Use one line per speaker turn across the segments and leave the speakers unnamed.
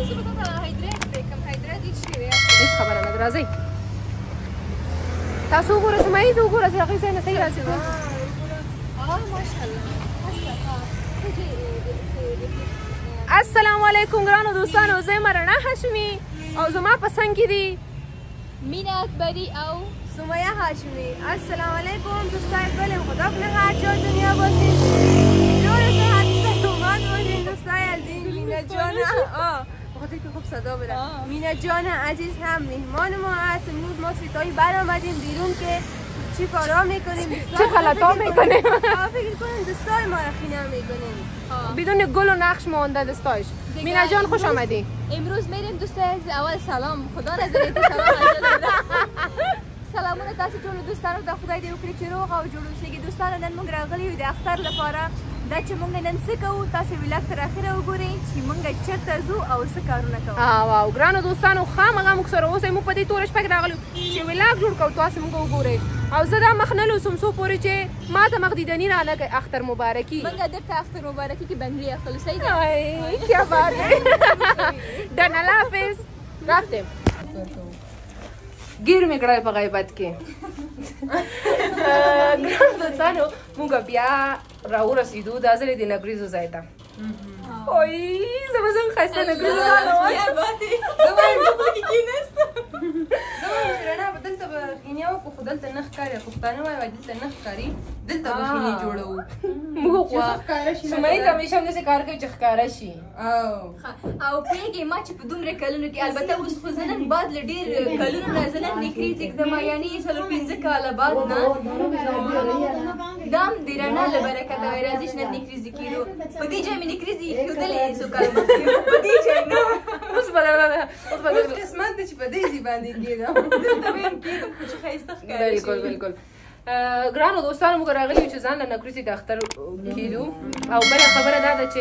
زه به تا ته هایدریټ درکړم هایدریټ هېڅ شی دی
هېڅ خبره نه ده راځئ تاسو وګوره زمایي ته وګوره چې هغې ځای نه صحیح راسي السلام علیکم ګرانو دوستانو زه یم رڼا هاشمي او زما په څنګ کې دي
مینا اکبری او
سمیه هاشمی. السلام علیکم دوستان گلم خدا کنه هر جا دنیا باشید جور صحت سلامت باشید دوستان عزیز. مینا جان بخاطر که خوب صدا بده مینا جان عزیز هم مهمان ما هست. امروز ما ستایی برآمدیم بیرون که چی کارا میکنیم چه غلطا میکنیم فکر کنیم دوستای ما را خینا میکنیم بدون گل و نقش مانده دستایش. مینا جان خوش آمدی.
امروز میریم دوستان اول سلام خدا نظر ته سلام علیکم سلامونه تاسو ټول دوستانو ته خدای دې وکړي چې روغ او جوړ اوسئ. دوستانو نن موږ راغلي یو د اختر لپاره دا چې موږ نن څه کوو تاسو ویلاګ تر اخره وګورئ چې موږ چېرته ځو او څه کارونه کوو.
واو ګرانو دوستانو خامخا موږ سره اوسئ. موږ په دې توره شپه کې راغلي چې ویلاګ جوړ کوو تاسو موږ وګورئ او زه دا مخ نه لوسم څو پورې چې ما ته مخ دیدني رانه کوي. اختر مبارکي
موږ درته اختر مبارکي کې بنگلي اخلو صحیح ده
کیا بات ہے ډن الله حافظ رفتیم گیر مې کړی په غیبت کې. ګرانو دوستانو موږ بیا راورسېدو دا ځل د نګریزو ځای ته. اوی زه به څنګه ښایسته نګریزو ځای ته وایم زه وایم پکې کېناستم زه وایم رڼا به دلته به خینې وکړو خو دلته نه ښکاري پښتانه وایي دلته نه ښکاري دلته به خینې جوړوو موږ خو سمیې ته همیشه همداسې کار کوي چې ښکاره شي.
او پوهېږې ما چې په دومره کلونو کې البته اوس خو زه نن بعد له ډېر کلونو نه زه نن نکریز ږدم یعنې 4-5 کاله بعد نه دا هم د رڼا له برکته وایي راځي چې نن نکریز کېدو په دې ځای مې نکریز ایښودلې څو کاله مخکې په دې ځای نه
اوس به قسمت دی چې په دې ځای باندې کېدم
دلته به هم کېدم خو چې ښایسته ښکاري
بالکل بالکل. ګرانو دوستانو موږ راغلي یو چې ځان له نکریزې د اختر کېدو او بله خبره دا ده چې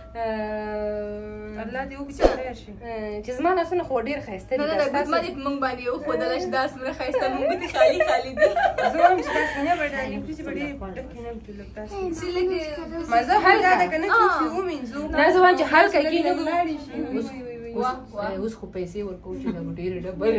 الله دې وکړي چې خیر شي چې زما نفسونه خو ډېر ښایسته دي.
نه نه ګوتمه دې په موږ باندې وښودله چې دا څومره ښایسته موږ ګوتې خالي خالي دي.
زه وایم چې دا خینه به نکریزې به ډېرې ډکې نه وي لږ داسې مزه خو دا ده که نه چې اوس یې ومینځو نه زه وایم چې هلکه کېږدو اوس خو پیسې ورکوو چې دا به ډېرې ډبلې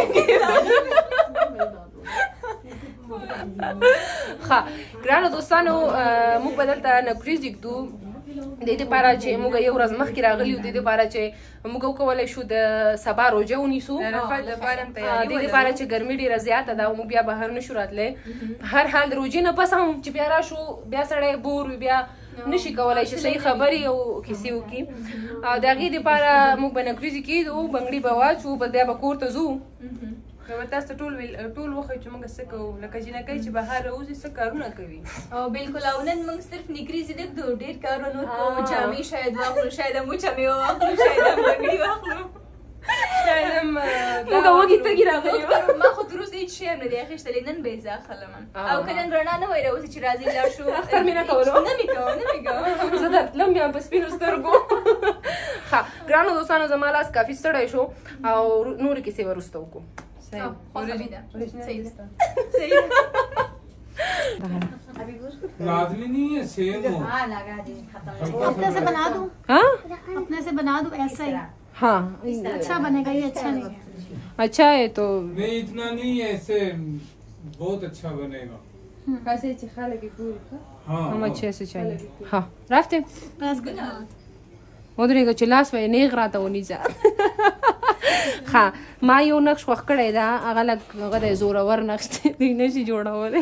ښه ګرانو دوستانو موږ به دلته نکریز ږدو د دې لپاره چې موږ یو ورځ مخکې راغلي یو د دې لپاره چې موږ وکولی شو د سبا روژه ونیسو د دې لپاره چې ګرمي ډېره زیاته ده او موږ بیا بهر نشو راتلی. په هر حال د روژې نه پس هم چې بیا راشو بیا سړی بور وي بیا نشي کولی چې صحیح خبرې او کیسې وکړي او د هغې دپاره موږ به نکریزې کېدو بنګړي به واچو بیا به کور ته ځو. تاسو ټول وښیو چې موږ څه کوو لکه جینکۍ چې بهر راوځي څه کارونه کوي.
او بالکل او نن موږ صرف نکریزې نه ږدو ډېر کارونه کوو جامې شاید واخلو شاید هم وچه مېوه واخلو شاید هم بنګړي واخلو
شاید هم موږ وږي تږي راغلي
ما خو تر اوسه هېڅ شی هم نه دی اخیستلی نن به یې زه اخلم او که نن رڼا نه وای راوځي چې راځئ لاړ شو
اختر مې نه کولو
نه مې کوه نه مې کوه
زه درتلم بیا په سپینو سترګو. ښه ګرانو دوستانو زما لاس کافي ستړی شو او نورې کیسې به وروسته وکړو.
लाजमी नहीं है सेम हो
अपने से बना दूं
हाँ
अपने से बना दूं ऐसा ही
हाँ
अच्छा बनेगा ये अच्छा नहीं है
अच्छा है तो
नहीं इतना नहीं ऐसे बहुत अच्छा बनेगा हाँ
हम अच्छे से चाहिए हाँ رفتیم
बस good
ودرېږه چې لاس وایي نیغ راته ونیسه. ښه ما یو نقش خوښ کړی ده هغه لږ هغه دی زورور نقش دی دوی نشي جوړولی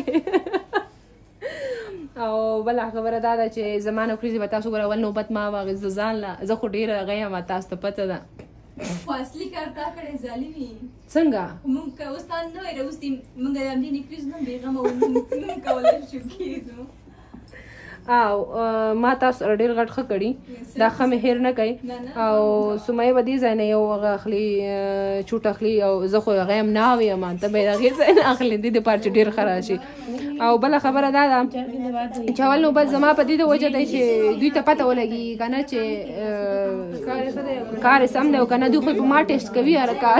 او بله خبره دا ده چې زما نکریزې به تاسو ګوره اول نوبت ما واغېست د ځان له زه خو ډېره هغه یم تاسو ته پته ده
خو اصلي کار تا کړی ظالمي
څنګه
موږ که اوس تا نه وای راوستي موږ د همدې نکریز نه بېغمه موږ کولی شو کېدو
او ما تاسو سره ډېر غټ ښه کړي دا ښه مې هېر نه کوي او سمیه به دې ځای نه یو هغه اخلي چوټ اخلي او زه خو هغه یم ناوې یم ته به یې هغې ځای نه اخلي دې دپاره چې ډېر ښه راشي. او بله خبره دا ده چې اول نوبت زما په دې د وجه دی چې دوی ته پته ولګي که نه چې کار یې سم دی او که نه دوی خو په ما ټیسټ کوي هر کار.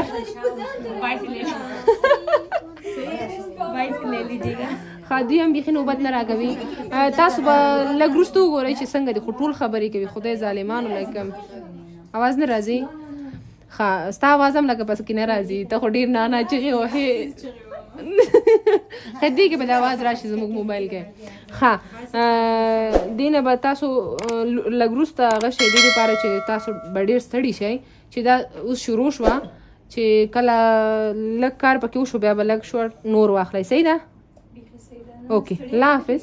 ښه دوی هم بیخي نوبت نه راکوي تاسو به لږ وروسته وګورئ چې څنګه دي خو ټول خبرې کوي خدای ظالمانو لکه اواز نه راځي ها ستا आवाज هم لکه پس کې نه راځي ته خو ډیر نه چغې وهې خدي کې به د आवाज راشي زموږ موبایل کې ها دینه به تاسو لږ وروسته هغه شی دې لپاره چې تاسو به ډېر ستړي شئ چې دا اوس شروع شوه چې کله لږ کار پکې وشو بیا به لږ شور نور واخلئ صحیح ده اوکې الله حافظ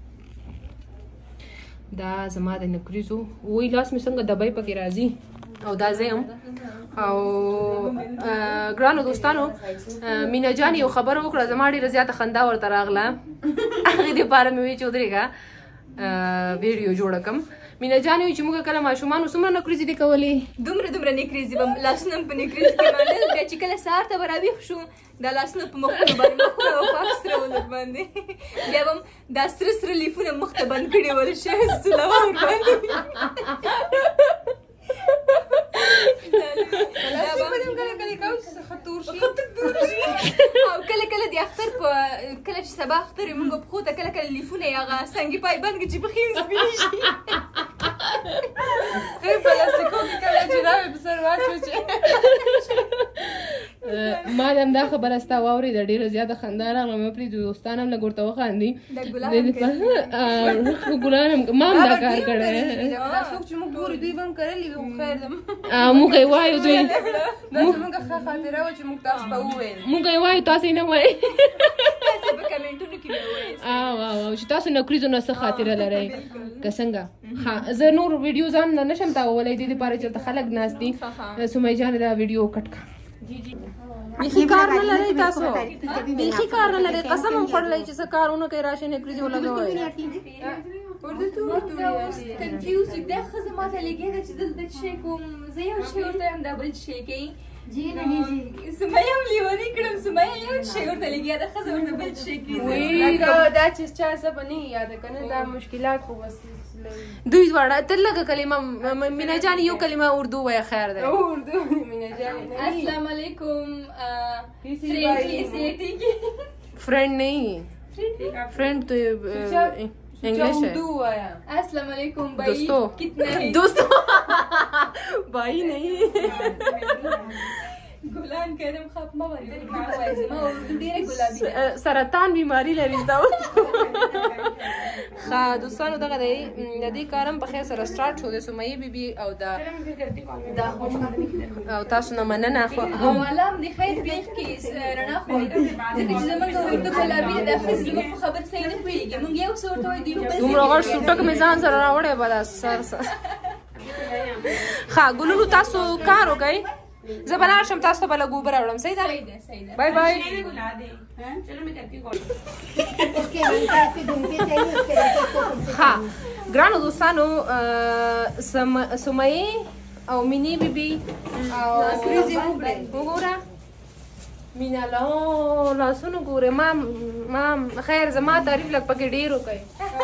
دا زما د نکریزو وی لاس مې څنګه دبی پکې راځي او دا زه یم او ګرانو دوستانو مینا جان یو خبره وکړه زما ډېره زیاته خندا ورته راغله هغې دپاره مې وی چې ودرېږه ویډیو جوړه کړم مینا جان وی چې موږ کله ماشومانو څومره نکریزې دې کولې
دومره نکریزې به لاسونه په نکریز کې منل بیا چې کله سهار ته به راویښ شو دا لاسونه په مخونو باندې مخونه او پاک سره ولر باندې بیا به هم دا سره لیفونه مخ ته بند کړي ول شی سلوه ورباندې او کله کله د اختر په کله چې سبا اختر وي موږ پښو ته کله کله لیفونه یې هغه سنګي پای بند کړي چې پښې مې سپینې شي
پلاستیکو کې کله جرابې په سر واچو چې ما د همدا خبره ستا واورېده ډېره زیاته خندا راغله مې پرېږدو دوستان هم لږ ورته وخاندي ګلان هم ما هم دا کار کړی موږ یې وایو دوی موږ یې وایو تاسو یې نه وایئ چې تاسو نکریزو نه څه خاطره لرئ که څنګه زه نور ویډیوز هم نه شم تاولی دې دپاره چې ورته خلک ناست دي سمیه جانې دا ویډیو کټ کړه بیخي کار نه لرئ تاسو بیخي کار نه لرئ قسم هم خوړلی چې څه کار ونه کوئ راشئ نکریزې ولګوئ
کنفیوز دا ښځه ماته لګېده چې دلته شی کوم زه یو شی ورته وایم دا بل شی کوي سمیه هم لیونی کړم سمیه یو شی ورته لګېده دا ښځه ورته بل شی کوي
دا چې چا څه به نه یاده که نه دا مشکلات خو بس دوی دواړه ته لږه کلمه مینا جان یو کلمه اردو وایه خیر دی
السلام علیکم
فرینڈ نہیں فرینڈ تو انگلش ہے
السلام علیکم بھائی
دوستو دوستو بھائی نہیں
ګلان کرم خاپ ما ورته ما ډیره ګلابي
سرطان بیماری لري دا ښه دوستانو دغه دی د دې کار هم په خیر سره سټارټ شو د سمیې بیبي او د او تاسو نه مننه
حواله هم د خیر بیخ کې رڼا خوړ ځکه چې زموږ ورته ګلابي د ښځې زموږ په خبر صحیح نه پوهېږي موږ یو څه ورته وایو دوی
دومره غټ سوټک مې ځان سره راوړی به دا سر ښه ګلونو تاسو کار وکئ زه به لاړ شم تاسو ته به لږ اوبه راوړم صحیح ده بای بای ښه ګرانو دوستانو سمیې او مینې بیبي او وګوره مینا لاسونه ګورې ما خیر زما تعریف لږ پکې ډېر وکړئ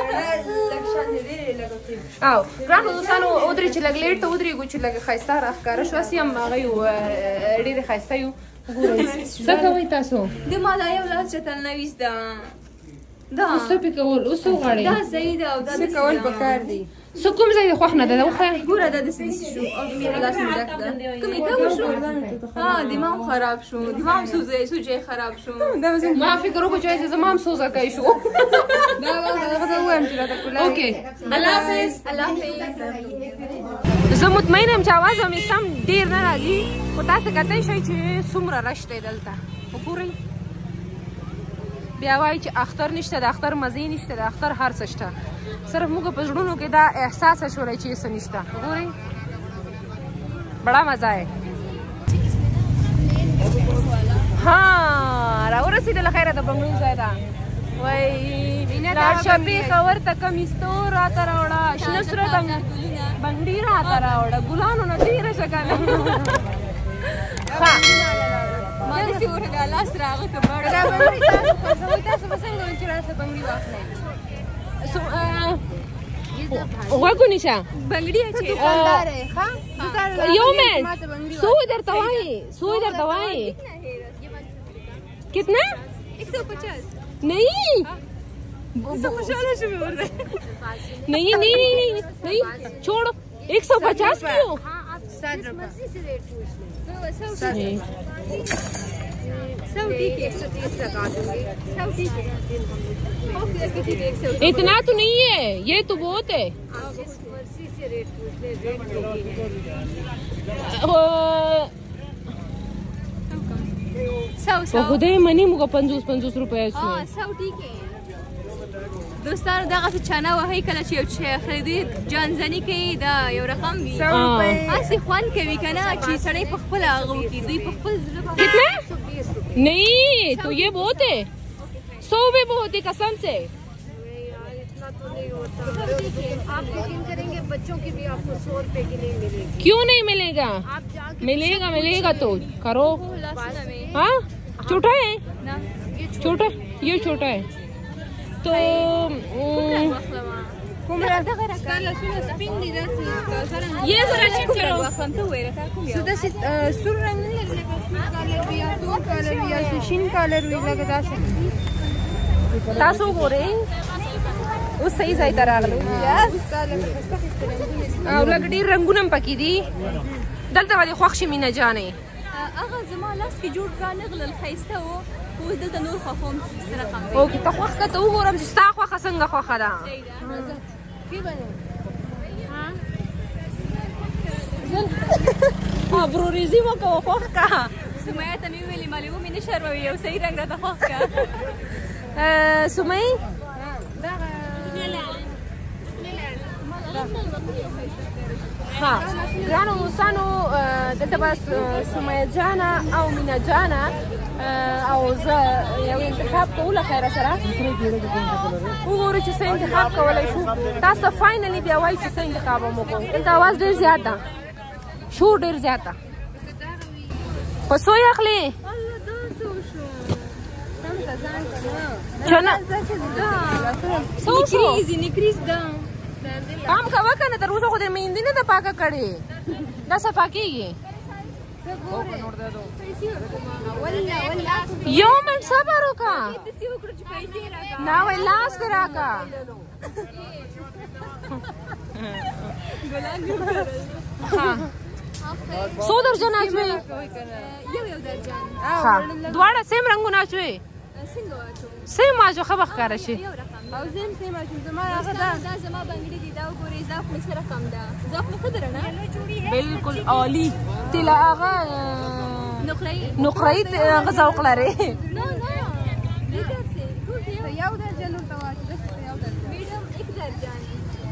او ګرانو دوستانو ودرې چې لږ لیټ ته ودرېږو چې لږ ښایسته راښکاره شو هسې هم هغه یو ډېرې ښایسته یو ګورئ څه کوئ تاسو
د ما دا یو لاس چتل نه ویسته دا
اوس څه پې کول اوس څه وغواړئ
دا صحیح ده او دا
څه کول پکار دي څه کوم ځای د خوښ نه ده دا وښیه
ګوره دا داسې شو او مې لاس مې ډک ده کومې کم شو دماغ خراب شو دماغ سوجی خراب شو
ما فکر وکړو چې زما هم سوزکی شو اوکې
الله حافظ الله حافظ
زه مطمئنه یم چې اواز به مې سم ډېر نه راځي خو تاسې کتلی شئ چې څومره رش دی دلته وګورئ بیا وایي چې اختر نشته د اختر مزې نشته د اختر هر څه شته صرف موږ په زړونو کې دا احساس شولی چې څه نشته وګورئ بڑا مزه ہے ها راورسېدله خیره د بنګړو ځای ته وایي لاړ شه پېښه ورته کمیستو راته راوړه شنه سره بنګړي راته راوړه ګلانو نه تېره شه که نه ښه
ما داسې ورته لاس راغه که بړ
تاسو به څنګه وایي چې راشه بنګړي واخلئ غوږ ونیسه
بنګړي اچوي
یو منټ څو درته وایي څو درته وایي کتنا
150
नहीं नहीं नहीं नहीं छोड़ो 150 क्यों इतना तो नहीं है, ये तो बहुत है। खुदे मनी मुका 50 रुपये इसमें।
دوستانو دغه څه چانه وهي کله چې یو خریدي جانځني کوي دا یو رقم وي هسې خوند کوي که نه چې سړی په خپله هغه وکړي دوی په خپل زړه
कितना नहीं तो ये बहुत है 100 भी बहुत है कसम से।
आप यकीन करेंगे बच्चों की भी आपको 100 रुपए की नहीं मिलेगी।
क्यों नहीं मिलेगा? मिलेगा तो करो। हाँ छोटा है, छोटा ये छोटा है तो ये जरा चेक करो। تاسو ګورئ اوس صحیح ځای ته راغلو او لږ ډېر رنګونه هم پکې دي دلته به دې خوښ شي مینه جانې
هغه زما لاس کې جوړ رانغلل ښایسته و اوس دلته نور خوښوم رقم
اوکې ته خوښ که ته وګورم چې ستا خوښه څنګه خوښه ده ابروریزي مه کوه خوښ که
سمیه ته مې وویلې مالې ومې نه شرموي یو صحیح رنګ راته خوښ که
سمی ها ګرانو دوستانو دلته به سمیه جانه او مینه جانه او زه یو انتخاب کوو له خیره سره وګورو چې څه انتخاب کولی شو تاسو ته فاینلي بیا وایي چې څه انتخاب هم وکړو دلته اواز ډېر زیات ده شور ډېر زیات ده په څو یې اخلي
نکریز ده
پام کوه که نه تر اوسه خو دې مهندي نه ده پاکه کړې دا صفا کېږي یو منټ صبر وکړه نه وای لاس دې راکړه څو درجن اچوې
یو درجن
دواړه سیم رنګونه اچوې سیم اچو ښه به ښکاره شي
او زم سیم اچوم زما هغه دا زما بنګړي دي دا وګورئ زاف مې سره کم ده زاف مې ښه ده رڼا
بالکل عالي تیله هغه نقرهیي هغه ذوق لرې
یو درجن ورته واچو میډم 1 درجن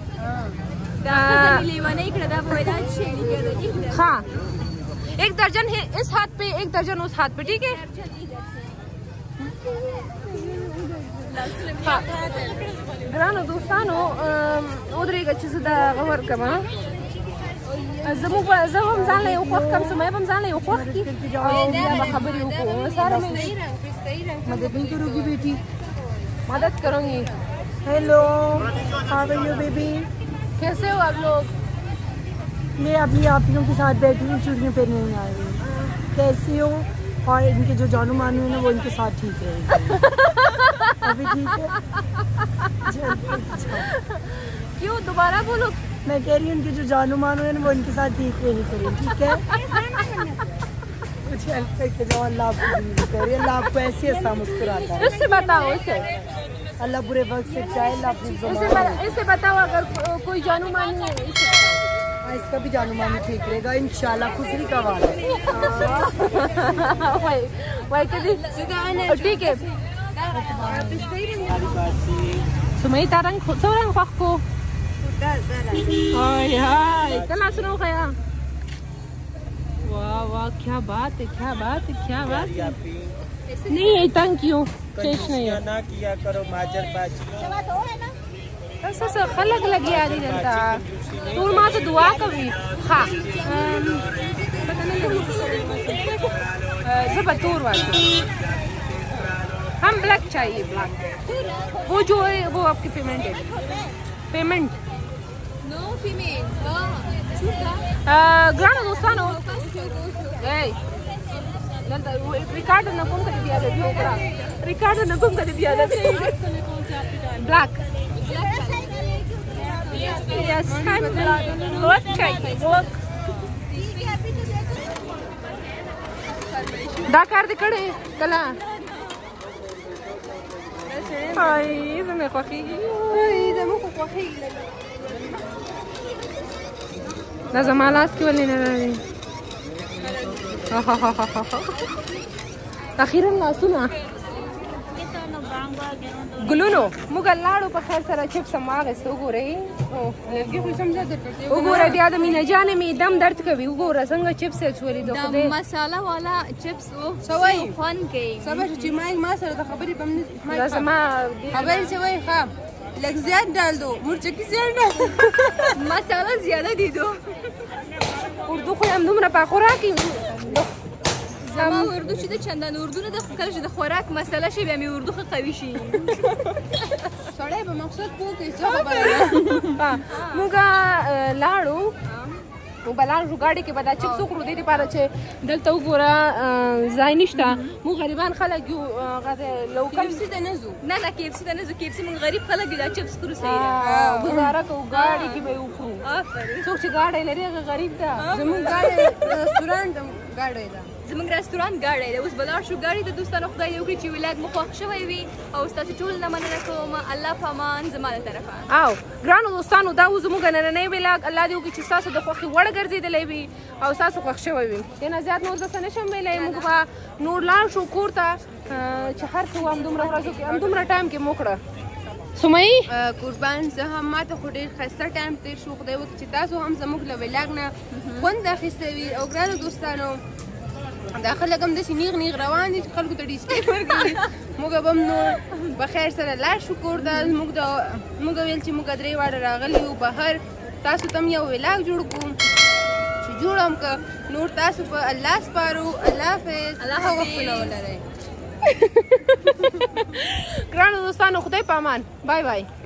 لیوانی کړه دا په ویلان شي
हाँ 1 दर्जन है इस हाथ पे 1 दर्जन उस हाथ पे ठीक है ګرانو دوستانو ودرېږه چې زه دا غور کړم زه هم ځان له یو خوښ کړم سمیه به هم ځان له یو خوښ کړي او بیا به خبرې وکړو سارا مدد نہیں کرو گی بیٹی مدد کروں گی
hello how are you baby
कैसे हो आप लोग
मैं अपनी आपियों के साथ बैठी हूँ चूड़ियाँ पहनने नहीं आई हूँ कैसी हो और इनके जो जानू मानू है ना वो इनके साथ ठीक है अभी ठीक है
क्यों दोबारा बोलो
मैं कह रही हूँ इनके जो जानू मानू है ना वो इनके साथ ठीक रहनी चाहिए ठीक है कुछ हेल्प करके जाओ अल्लाह आपको जिंदगी करे अल्लाह आपको ऐसे ऐसा मुस्कुराता है
इससे बताओ इसे
अल्लाह बुरे वक्त से चाहे अल्लाह अपनी
इसे बताओ अगर कोई जानू मानी है
इसका भी जानू मानी ठीक रहेगा इंशाल्लाह खुशरी का वाला
ठीक है सुमई तारंग सोरंग पक्को हाय हाय कल सुनो खया वाह वाह क्या बात है क्या बात है क्या बात है नहीं थैंक यू चेश नहीं
ना किया करो माजरबाजी
ऐसा खलक लगी आ रही जनता तूर मां तो दुआ कभी हाँ जबतूर वाली हम ब्लैक चाहिए ब्लैक वो जो है वो आपकी पेमेंट है पेमेंट
नो पेमेंट
ग्रांड दोस्तानो Ricardo na kom kadi biada di okra. Ricardo na kom kadi biada di. Black. Yes, I'm black. Look, check. Look. دا کار دې کړی کله هاي زما خوښیږي دا زما لاس کې ولې نه راځي اخیرا لاسونه ګلونو موږ لاړو په خیر سره چپس هم واخیسته وګورئ وګوره بیا د مینه جانې مې دم درد کوي وګوره څنګه چپس اچولي د خدای
مساله والا چپس وو خوند کوي
صبر چې ما سره د خبرې په دا زما خبرې چې وایي ښه لږ زیات ډال دو مرچکي زیات ډال
مساله زیاده دي دو
اردو خو هم دومره په خوراک
زما اردو چې د چندان اردو نه د کله چې د خوراک مسله شي بیا مې اردو ښه قوي شي
سړی به مقصد پوه کړي څه خبره ده موږ لاړو نو به لاړ شو ګاډي کې به دا چپس وخورو دې دپاره چې دلته وګوره ځای نشته موږ غریبان خلک یو لوکل ته نه ځو
نه نه KFC ته نه ځو KFC موږ غریب خلک یو دا چپس خورو صحیح ده
ګزاره کوو ګاډي کې به یې وخورو څوک چې ګاډی لري هغه غریب ده زموږ ګاډی رسټورانټ ګاډی ده
زموږ رستورانت ګاډی دی اوس به لاړ شو ګاډي ته دوستانو خدای دې وکړي چې ولایت مو خوښ شوی وي او ستاسو ټول نه مننه کوم الله په امان زما له طرفه
او ګرانو دوستانو دا و زموږ نننی ولاګ الله دې وکړي چې ستاسو د خوښې وړ ګرځېدلی وي او ستاسو خوښ شوی وي دې نه زیات نور درته نشم ویلی موږ به نور لاړ شو کور ته چې هر څه و همدومره ورځو کې همدومره ټایم کې مو کړه سمیي قربان زه هم ماته خو ډېر ښایسته ټایم تېر شو خدای وکړي چې تاسو هم زموږ له ولاګ نه خوند اخیستی وي او ګرانو دوستانو دا خلک هم داسې نیغ نیغ روان دي چې خلکو ته ډسپلیټ ورکوي موږ به هم نو په خیر سره لاړ شو کور ته موږ ویل چې موږ درې واړه راغلي یو بهر تاسو ته هم یو ولاګ جوړ کړو چې جوړ هم که نور تاسو په الله سپارو الله حافظ الله وختونه ولرئ ګرانو دوستانو خدای په امان بای بای